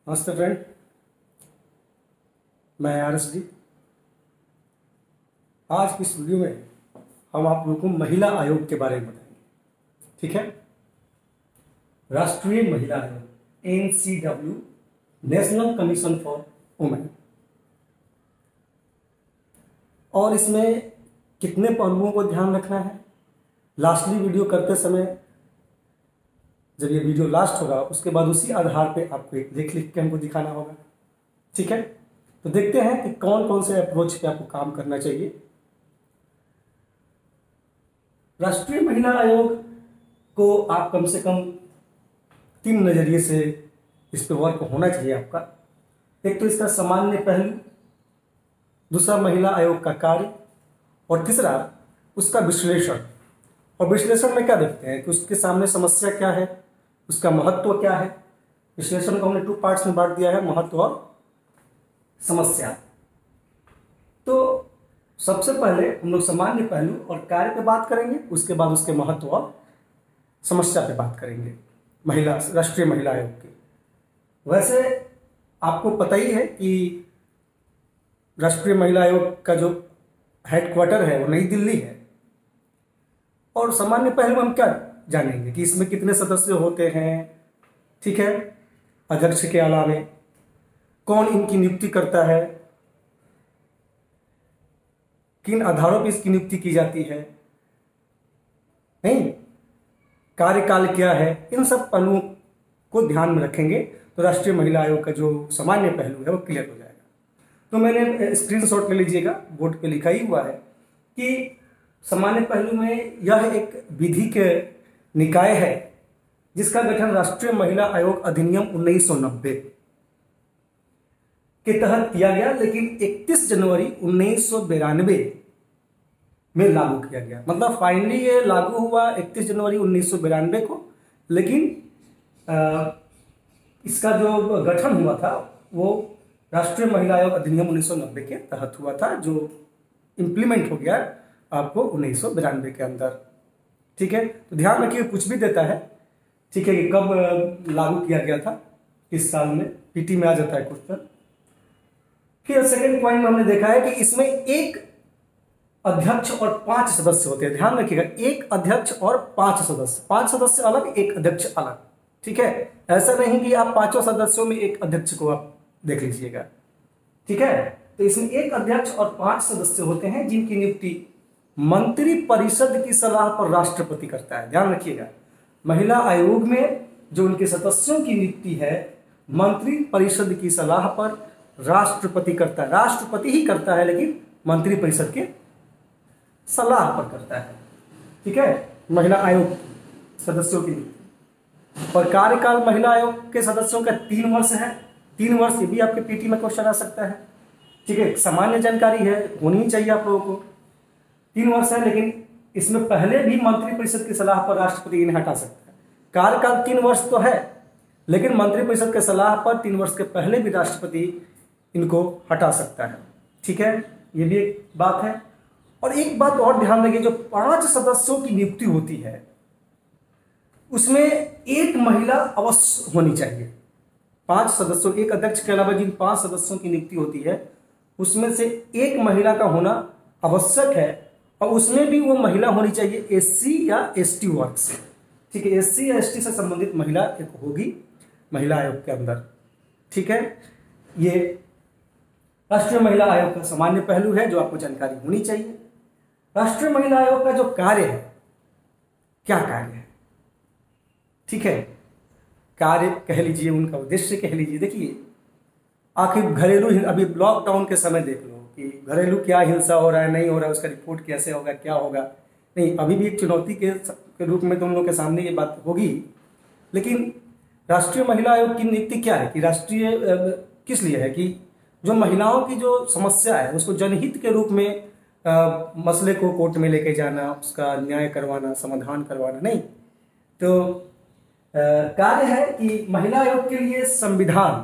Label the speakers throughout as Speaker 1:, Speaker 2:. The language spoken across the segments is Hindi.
Speaker 1: नमस्ते फ्रेंड, मैं RSD। आज की इस वीडियो में हम आप लोगों को महिला आयोग के बारे में बताएंगे। ठीक है, राष्ट्रीय महिला आयोग NCW, national commission for women. और इसमें कितने पहलुओं को ध्यान रखना है, लास्टली वीडियो करते समय जब ये वीडियो लास्ट होगा उसके बाद उसी आधार पे आपको एक लिख के हमको दिखाना होगा। ठीक है, तो देखते हैं कि कौन कौन से अप्रोच पे आपको काम करना चाहिए। राष्ट्रीय महिला आयोग को आप कम से कम 3 नजरिए से इस पे वर्क होना चाहिए आपका। एक तो इसका सामान्य पहलू, दूसरा महिला आयोग का कार्य, और तीसरा उसका विश्लेषण। और विश्लेषण में क्या देखते हैं कि उसके सामने समस्या क्या है, उसका महत्व क्या है। विश्लेषण को हमने 2 पार्ट्स में बांट दिया है, महत्व और समस्या। तो सबसे पहले हम लोग सामान्य पहलू और कार्य पे बात करेंगे, उसके बाद उसके महत्व और समस्या पे बात करेंगे राष्ट्रीय महिला आयोग की। वैसे आपको पता ही है कि राष्ट्रीय महिला आयोग का जो हेडक्वार्टर है वो नई दिल्ली है। और सामान्य पहलू हम क्या जानेंगे कि इसमें कितने सदस्य होते हैं। ठीक है, अध्यक्ष के अलावे कौन इनकी नियुक्ति करता है, किन आधारों पर इसकी नियुक्ति की जाती है, नहीं, कार्यकाल क्या है, इन सब पहलुओं को ध्यान में रखेंगे तो राष्ट्रीय महिला आयोग का जो सामान्य पहलू है वो क्लियर हो जाएगा। तो मैंने स्क्रीनशॉट ले लीजिएगा, बोर्ड पे लिखा ही हुआ है कि सामान्य पहलू में यह एक विधि के निकाय है जिसका गठन राष्ट्रीय महिला आयोग अधिनियम 1990 के तहत किया गया, लेकिन 31 जनवरी 1992 में लागू किया गया। मतलब फाइनली ये लागू हुआ 31 जनवरी 1992 को, लेकिन इसका जो गठन हुआ था वो राष्ट्रीय महिला आयोग अधिनियम 1990 के तहत हुआ था, जो इम्प्लीमेंट हो गया आपको 1992 के अंदर। ठीक है, तो ध्यान रखिए कुछ भी देता है, ठीक है, कि कब लागू किया गया था, किस साल में, पीटी में आ जाता है क्वेश्चन। फिर सेकंड पॉइंट में हमने देखा है कि इसमें एक अध्यक्ष और 5 सदस्य होते हैं। ध्यान रखिएगा, एक अध्यक्ष और 5 सदस्य, 5 सदस्य अलग, एक अध्यक्ष अलग। ठीक है, ऐसा नहीं कि आप 5 सदस्यों में एक अध्यक्ष को आप देख लीजिएगा। ठीक है, तो इसमें एक अध्यक्ष और 5 सदस्य होते हैं जिनकी नियुक्ति मंत्री परिषद की सलाह पर राष्ट्रपति करता है। ध्यान रखिएगा, महिला आयोग में जो उनके सदस्यों की नियुक्ति है मंत्री परिषद की सलाह पर राष्ट्रपति करता है। राष्ट्रपति ही करता है लेकिन मंत्री परिषद के सलाह पर करता है। ठीक है, महिला आयोग सदस्यों की नियुक्ति। और कार्यकाल महिला आयोग के सदस्यों का 3 वर्ष है। 3 वर्ष, ये भी आपके पीटी में क्वेश्चन आ सकता है। ठीक है, सामान्य जानकारी है, होनी ही चाहिए आप लोगों को। 3 वर्ष है, लेकिन इसमें पहले भी मंत्री परिषद की सलाह पर राष्ट्रपति इन्हें हटा सकता है। कार्यकाल 3 वर्ष तो है, लेकिन मंत्री परिषद के सलाह पर 3 वर्ष के पहले भी राष्ट्रपति इनको हटा सकता है। ठीक है, ये भी एक बात है। और एक बात और ध्यान रखिए, जो 5 सदस्यों की नियुक्ति होती है उसमें एक महिला अवश्य होनी चाहिए। 5 सदस्यों, एक अध्यक्ष के अलावा जिन 5 सदस्यों की नियुक्ति होती है उसमें से एक महिला का होना आवश्यक है, और उसमें भी वो महिला होनी चाहिए SC या ST वर्ग से। ठीक है, SC या ST से संबंधित महिला एक होगी महिला आयोग के अंदर। ठीक है, ये राष्ट्रीय महिला आयोग का सामान्य पहलू है जो आपको जानकारी होनी चाहिए। राष्ट्रीय महिला आयोग का जो कार्य है, क्या कार्य है, ठीक है, कार्य कह लीजिए, उनका उद्देश्य कह लीजिए। देखिए, आखिर घरेलू, अभी लॉकडाउन के समय देख लो कि घरेलू क्या हिंसा हो रहा है, नहीं हो रहा है, उसका रिपोर्ट कैसे होगा, क्या होगा, नहीं, अभी भी एक चुनौती के रूप में तुम लोग के सामने ये बात होगी। लेकिन राष्ट्रीय महिला आयोग की नियुक्ति क्या है कि राष्ट्रीय किस लिए है कि जो महिलाओं की जो समस्या है उसको जनहित के रूप में मसले को कोर्ट में लेके जाना, उसका न्याय करवाना, समाधान करवाना, नहीं। तो कार्य है कि महिला आयोग के लिए संविधान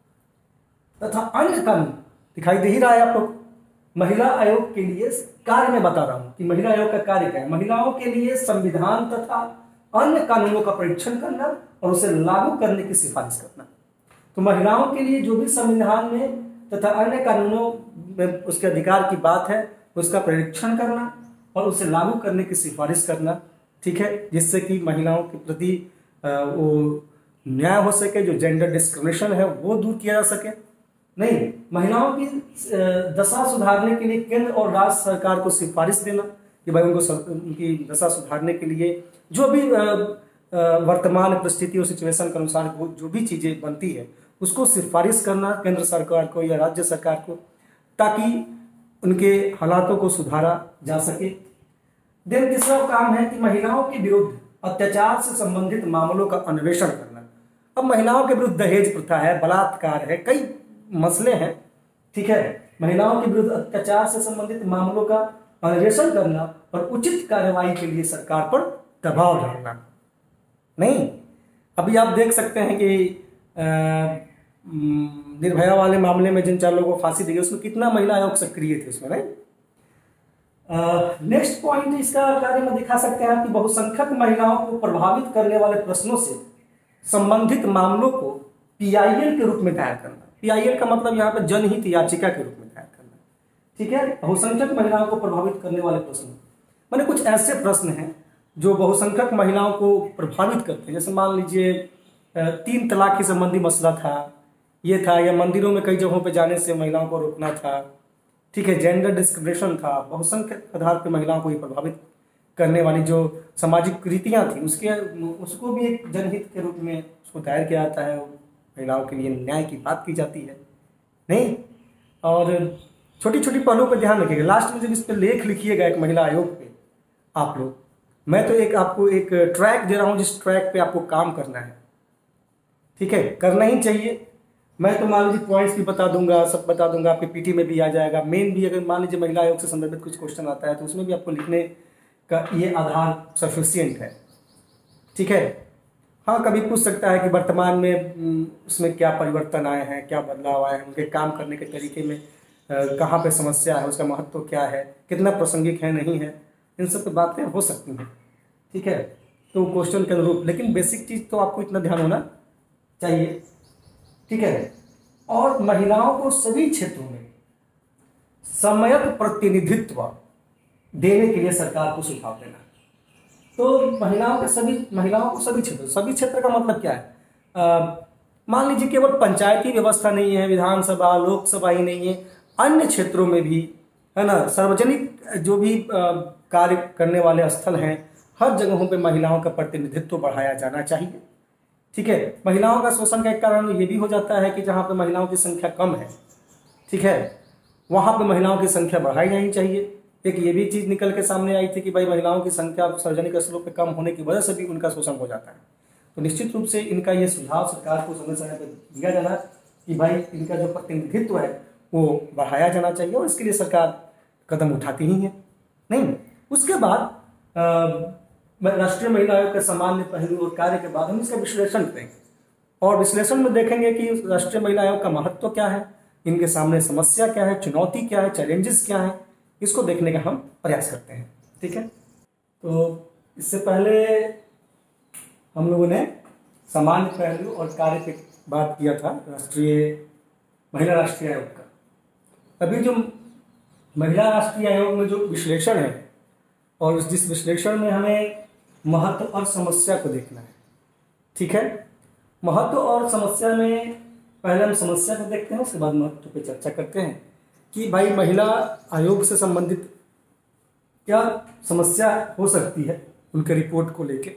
Speaker 1: तथा अन्य कानून, दिखाई दे ही रहा है आप लोग, महिला आयोग के लिए कार्य में बता रहा हूं कि महिला आयोग का कार्य क्या है। महिलाओं के लिए संविधान तथा अन्य कानूनों का परीक्षण करना और उसे लागू करने की सिफारिश करना। तो महिलाओं के लिए जो भी संविधान में तथा अन्य कानूनों में उसके अधिकार की बात है, उसका परीक्षण करना और उसे लागू करने की सिफारिश करना, ठीक है, जिससे कि महिलाओं के प्रति वो न्याय हो सके, जो जेंडर डिस्क्रिमिनेशन है वो दूर किया जा सके। नहीं, महिलाओं की दशा सुधारने के लिए केंद्र और राज्य सरकार को सिफारिश देना कि भाई उनकी दशा सुधारने के लिए जो भी वर्तमान परिस्थिति और सिचुएशन के अनुसार जो भी चीजें बनती है उसको सिफारिश करना केंद्र सरकार को या राज्य सरकार को, ताकि उनके हालातों को सुधारा जा सके। देन तीसरा काम है कि महिलाओं के विरुद्ध अत्याचार से संबंधित मामलों का अन्वेषण करना। अब महिलाओं के विरुद्ध दहेज प्रथा है, बलात्कार है, कई मसले हैं, ठीक है। महिलाओं के विरुद्ध अत्याचार से संबंधित मामलों का अन्वेषण करना और उचित कार्रवाई के लिए सरकार पर दबाव डालना। नहीं, अभी आप देख सकते हैं कि निर्भया वाले मामले में जिन 4 लोगों को फांसी दी गई उसमें कितना महिला आयोग सक्रिय थे उसमें, नहीं। नेक्स्ट पॉइंट इसका कार्य में दिखा सकते हैं कि बहुसंख्यक महिलाओं को प्रभावित करने वाले प्रश्नों से संबंधित मामलों को पीआईएल के रूप में दायर करना। पीआईएल का मतलब यहाँ पर जनहित याचिका के रूप में दायर करना, ठीक है। बहुसंख्यक महिलाओं को प्रभावित करने वाले प्रश्न माने कुछ ऐसे प्रश्न हैं जो बहुसंख्यक महिलाओं को प्रभावित करते हैं। जैसे मान लीजिए 3 तलाक के संबंधी मसला था, ये था, या मंदिरों में कई जगहों पे जाने से महिलाओं को रोकना था, ठीक है, जेंडर डिस्क्रिमिनेशन था। बहुसंख्यक आधार पर महिलाओं को ये प्रभावित करने वाली जो सामाजिक कुरीतियाँ थी उसको भी एक जनहित के रूप में उसको दायर किया जाता है, महिलाओं के लिए न्याय की बात की जाती है, नहीं। और छोटी छोटी पहलुओं पर ध्यान रखिएगा। लास्ट में जब इस पर लेख लिखिएगा एक महिला आयोग पे आप लोग, मैं तो आपको एक ट्रैक दे रहा हूँ जिस ट्रैक पे आपको काम करना है, ठीक है, करना ही चाहिए। मैं तो मान लीजिए पॉइंट्स भी बता दूंगा, सब बता दूंगा, आपके पीटी में भी आ जाएगा। मेन भी अगर मान लीजिए महिला आयोग से संबंधित कुछ क्वेश्चन आता है तो उसमें भी आपको लिखने का ये आधार सफिशिएंट है, ठीक है। हाँ, कभी पूछ सकता है कि वर्तमान में उसमें क्या परिवर्तन आए हैं, क्या बदलाव आए हैं, उनके काम करने के तरीके में कहाँ पे समस्या है, उसका महत्व क्या है, कितना प्रासंगिक है, नहीं है, इन सब पे बातें हो सकती हैं, ठीक है। तो क्वेश्चन के अनुरूप, लेकिन बेसिक चीज़ तो आपको इतना ध्यान होना चाहिए, ठीक है। और महिलाओं को सभी क्षेत्रों में सम्यक प्रतिनिधित्व देने के लिए सरकार को सुझाव देना। तो महिलाओं को सभी क्षेत्र का मतलब क्या है? मान लीजिए केवल पंचायती व्यवस्था नहीं है, विधानसभा लोकसभा ही नहीं है, अन्य क्षेत्रों में भी है ना, सार्वजनिक जो भी कार्य करने वाले स्थल हैं, हर जगहों पे महिलाओं का प्रतिनिधित्व बढ़ाया जाना चाहिए, ठीक है। महिलाओं का शोषण का एक कारण ये भी हो जाता है कि जहाँ पे महिलाओं की संख्या कम है, ठीक है, वहाँ पे महिलाओं की संख्या बढ़ाई जानी चाहिए। एक ये भी चीज़ निकल के सामने आई थी कि भाई महिलाओं की संख्या सार्वजनिक स्थलों पे कम होने की वजह से भी उनका शोषण हो जाता है। तो निश्चित रूप से इनका ये सुझाव सरकार को समय समय पर दिया जाना कि भाई इनका जो प्रतिनिधित्व है वो बढ़ाया जाना चाहिए, और इसके लिए सरकार कदम उठाती ही है, नहीं। उसके बाद राष्ट्रीय महिला आयोग के सामान्य पहलू और कार्य के बाद हम इसका विश्लेषण करेंगे, और विश्लेषण में देखेंगे कि राष्ट्रीय महिला आयोग का महत्व क्या है, इनके सामने समस्या क्या है, चुनौती क्या है, चैलेंजेस क्या है, इसको देखने का हम प्रयास करते हैं, ठीक है। तो इससे पहले हम लोगों ने सामान्य पहलू और कार्य की बात किया था महिला राष्ट्रीय आयोग का। अभी जो महिला राष्ट्रीय आयोग में जो विश्लेषण है, और जिस विश्लेषण में हमें महत्व और समस्या को देखना है, ठीक है। महत्व और समस्या में पहले हम समस्या को देखते हैं, उसके बाद महत्व पे चर्चा करते हैं कि भाई महिला आयोग से संबंधित क्या समस्या हो सकती है उनके रिपोर्ट को लेके।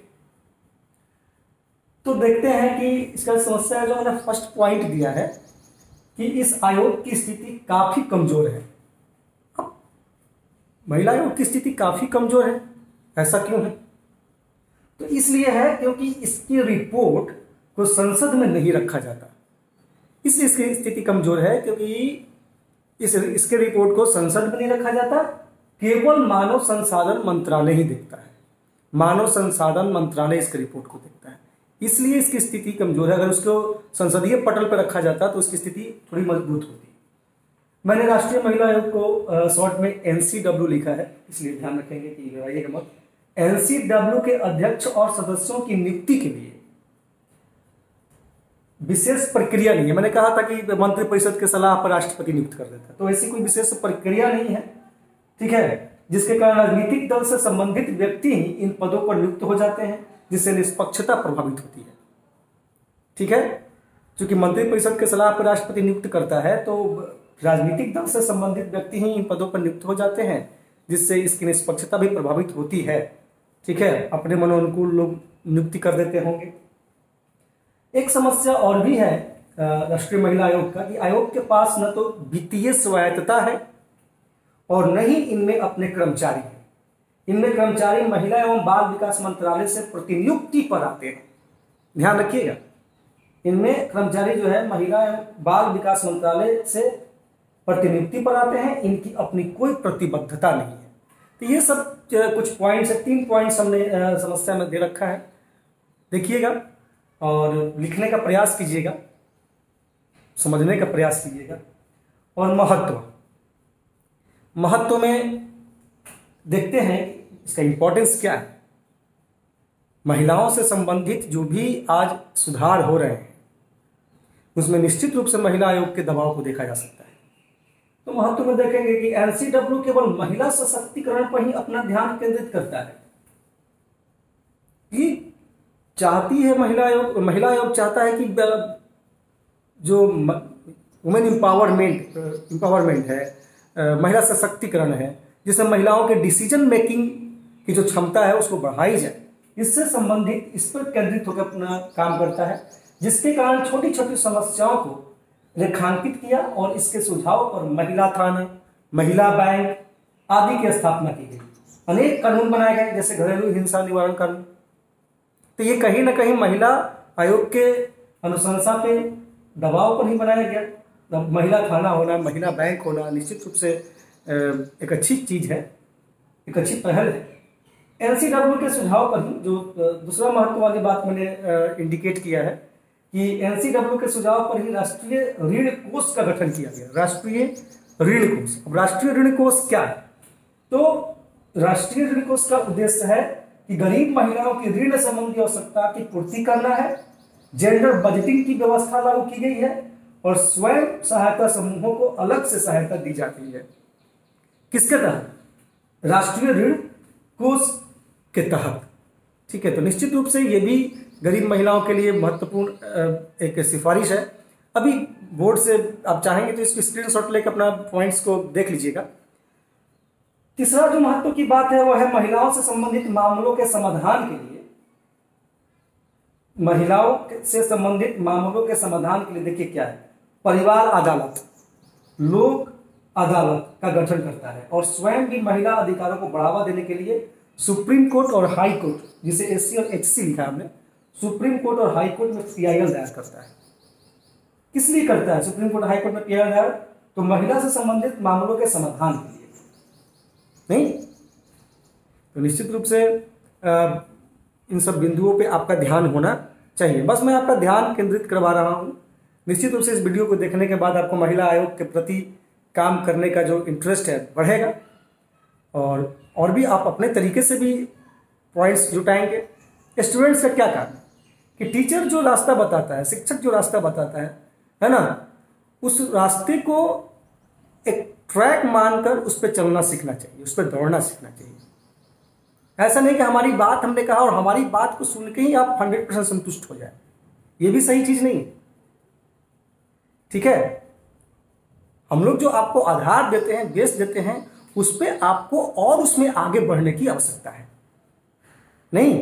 Speaker 1: तो देखते हैं कि इसका समस्या जो मैंने फर्स्ट पॉइंट दिया है कि इस आयोग की स्थिति काफी कमजोर है। अब महिला आयोग की स्थिति काफी कमजोर है, ऐसा क्यों है? तो इसलिए है क्योंकि इसकी रिपोर्ट को संसद में नहीं रखा जाता, इसलिए इसकी स्थिति कमजोर है, क्योंकि इसके रिपोर्ट को संसद में नहीं रखा जाता, केवल मानव संसाधन मंत्रालय ही देखता है। मानव संसाधन मंत्रालय इसके रिपोर्ट को देखता है, इसलिए इसकी स्थिति कमजोर है। अगर उसको संसदीय पटल पर रखा जाता तो उसकी स्थिति थोड़ी मजबूत होती। मैंने राष्ट्रीय महिला आयोग को शॉर्ट में एनसीडब्ल्यू लिखा है, इसलिए ध्यान रखेंगे कि घबराइएगा मत। एनसीडब्ल्यू के अध्यक्ष और सदस्यों की नियुक्ति के लिए विशेष प्रक्रिया नहीं है। मैंने कहा था कि मंत्रिपरिषद के सलाह पर राष्ट्रपति नियुक्त कर देता है, तो ऐसी कोई विशेष प्रक्रिया नहीं है, ठीक है, जिसके कारण राजनीतिक दल से संबंधित व्यक्ति ही इन पदों पर नियुक्त हो जाते हैं, जिससे निष्पक्षता प्रभावित होती है, ठीक है। क्योंकि मंत्रिपरिषद के सलाह पर राष्ट्रपति नियुक्त करता है, तो राजनीतिक दल से संबंधित व्यक्ति ही इन पदों पर नियुक्त हो जाते हैं, जिससे इसकी निष्पक्षता भी प्रभावित होती है, ठीक है। अपने मनोनुकूल लोग नियुक्ति कर देते होंगे। एक समस्या और भी है राष्ट्रीय महिला आयोग का, कि आयोग के पास न तो वित्तीय स्वायत्तता है और न ही इनमें अपने कर्मचारी हैं। इनमें कर्मचारी महिला एवं बाल विकास मंत्रालय से प्रतिनियुक्ति पर आते हैं, ध्यान रखिएगा। इनमें कर्मचारी जो है महिला एवं बाल विकास मंत्रालय से प्रतिनियुक्ति पर आते हैं, इनकी अपनी कोई प्रतिबद्धता नहीं है। तो ये सब कुछ पॉइंट्स है, 3 पॉइंट्स हमने समस्या में दे रखा है, देखिएगा और लिखने का प्रयास कीजिएगा, समझने का प्रयास कीजिएगा। और महत्व में देखते हैं इसका इंपॉर्टेंस क्या है। महिलाओं से संबंधित जो भी आज सुधार हो रहे हैं, उसमें निश्चित रूप से महिला आयोग के दबाव को देखा जा सकता है। तो महत्व में देखेंगे कि एनसीडब्ल्यू केवल महिला सशक्तिकरण पर ही अपना ध्यान केंद्रित करता है, कि चाहती है महिला आयोग चाहता है कि जो वुमेन एम्पावरमेंट है, महिला सशक्तिकरण है, जिसमें महिलाओं के डिसीजन मेकिंग की जो क्षमता है उसको बढ़ाई जाए, इससे संबंधित इस पर केंद्रित होकर अपना काम करता है, जिसके कारण छोटी छोटी समस्याओं को रेखांकित किया और इसके सुझाव पर महिला थाना, महिला बैंक आदि की स्थापना की गई। अनेक कानून बनाए गए, जैसे घरेलू हिंसा निवारण कानून। तो ये कहीं ना कहीं महिला आयोग के अनुशंसा पे दबाव पर ही बनाया गया। महिला थाना होना, महिला बैंक होना निश्चित रूप से एक अच्छी चीज है, एक अच्छी पहल है। एनसीडब्ल्यू के सुझाव पर ही जो दूसरा महत्व वाली बात मैंने इंडिकेट किया है कि एनसीडब्ल्यू के सुझाव पर ही राष्ट्रीय ऋण कोष का गठन किया गया। राष्ट्रीय ऋण कोष, अब राष्ट्रीय ऋण कोष क्या है? तो राष्ट्रीय ऋण कोष का उद्देश्य है कि गरीब महिलाओं की ऋण संबंधी आवश्यकता की पूर्ति करना है, जेंडर बजटिंग की व्यवस्था लागू की गई है और स्वयं सहायता समूहों को अलग से सहायता दी जाती है। किसके तहत? राष्ट्रीय ऋण कोष के तहत, ठीक है। तो निश्चित रूप से ये भी गरीब महिलाओं के लिए महत्वपूर्ण एक सिफारिश है। अभी बोर्ड से आप चाहेंगे तो इसकी स्क्रीनशॉट लेकर अपना पॉइंट्स को देख लीजिएगा। तीसरा जो महत्व की बात है वह है महिलाओं से संबंधित मामलों के समाधान के लिए, महिलाओं से संबंधित मामलों के समाधान के लिए देखिए क्या है, परिवार अदालत, लोक अदालत का गठन करता है और स्वयं भी महिला अधिकारों को बढ़ावा देने के लिए सुप्रीम कोर्ट और हाई कोर्ट, जिसे एससी और एचसी लिखा है हमने, सुप्रीम कोर्ट और हाई कोर्ट में पीआईएल दायर करता है। किस लिए करता है सुप्रीम कोर्ट हाई कोर्ट में पीआईएल दायर? तो महिला से संबंधित मामलों के समाधान के लिए, नहीं? तो निश्चित रूप से इन सब बिंदुओं पे आपका ध्यान होना चाहिए। बस मैं आपका ध्यान केंद्रित करवा रहा हूं। निश्चित रूप से इस वीडियो को देखने के बाद आपको महिला आयोग के प्रति काम करने का जो इंटरेस्ट है बढ़ेगा और भी आप अपने तरीके से भी पॉइंट्स जुटाएंगे। स्टूडेंट्स का क्या काम है कि टीचर जो रास्ता बताता है, शिक्षक जो रास्ता बताता है ना, उस रास्ते को एक ट्रैक मानकर उस पर चलना सीखना चाहिए, उस पर दौड़ना सीखना चाहिए। ऐसा नहीं कि हमारी बात हमने कहा और हमारी बात को सुन के ही आप 100% संतुष्ट हो जाए, ये भी सही चीज नहीं है, ठीक है। हम लोग जो आपको आधार देते हैं, बेस देते हैं, उस पर आपको और उसमें आगे बढ़ने की आवश्यकता है, नहीं?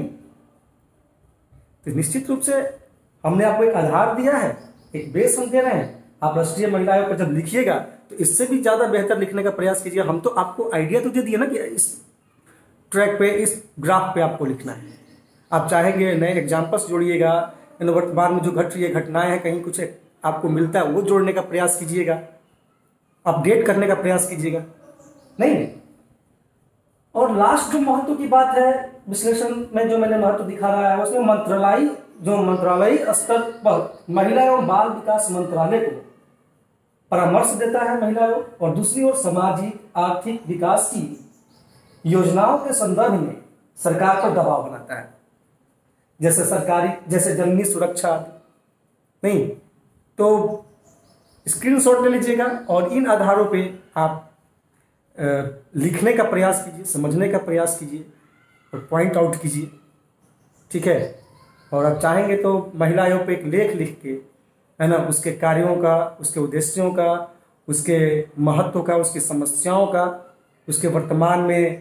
Speaker 1: तो निश्चित रूप से हमने आपको एक आधार दिया है, एक बेस हम दे रहे हैं। आप राष्ट्रीय महिला आयोग पर जब लिखिएगा तो इससे भी ज्यादा बेहतर लिखने का प्रयास कीजिए। हम तो आपको आइडिया तो दे दिए ना कि इस ट्रैक पे, इस ग्राफ पे आपको लिखना है। आप चाहेंगे नए एग्जाम्पल्स जोड़िएगा, वर्तमान में जो घट रही है घटनाएं हैं, कहीं कुछ आपको मिलता है वो जोड़ने का प्रयास कीजिएगा, अपडेट करने का प्रयास कीजिएगा, नहीं? और लास्ट जो महत्व की बात है विश्लेषण में जो मैंने महत्व दिखा रहा है उसमें मंत्रालयीय स्तर पर महिला एवं बाल विकास मंत्रालय को परामर्श देता है महिला आयोग, और दूसरी ओर सामाजिक आर्थिक विकास की योजनाओं के संदर्भ में सरकार पर दबाव बनाता है, जैसे जननी सुरक्षा, नहीं तो स्क्रीनशॉट ले लीजिएगा और इन आधारों पे आप लिखने का प्रयास कीजिए, समझने का प्रयास कीजिए और पॉइंट आउट कीजिए, ठीक है। और आप चाहेंगे तो महिला आयोग पे एक लेख लिख के, है ना, उसके कार्यों का, उसके उद्देश्यों का, उसके महत्व का, उसकी समस्याओं का, उसके वर्तमान में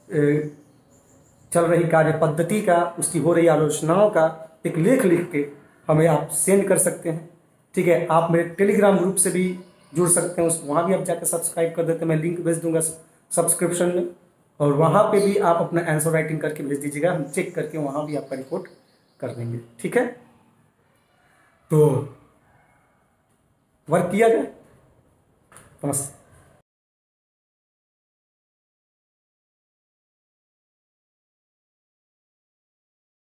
Speaker 1: चल रही कार्य पद्धति का, उसकी हो रही आलोचनाओं का एक लेख लिख के हमें आप सेंड कर सकते हैं, ठीक है। आप मेरे टेलीग्राम ग्रुप से भी जुड़ सकते हैं, उस वहाँ भी आप जाकर सब्सक्राइब कर देते हैं, मैं लिंक भेज दूंगा सब्सक्रिप्शन में, और वहाँ पे भी आप अपना आंसर राइटिंग करके भेज दीजिएगा, हम चेक करके वहाँ भी आपका रिपोर्ट कर देंगे, ठीक है। तो वर्क किया जाए। नमस्ते।